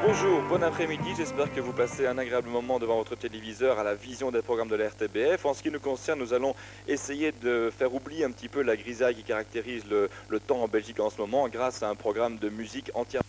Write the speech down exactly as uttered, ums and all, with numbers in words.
Bonjour, bon après-midi, j'espère que vous passez un agréable moment devant votre téléviseur à la vision des programmes de la R T B F. En ce qui nous concerne, nous allons essayer de faire oublier un petit peu la grisaille qui caractérise le, le temps en Belgique en ce moment grâce à un programme de musique entièrement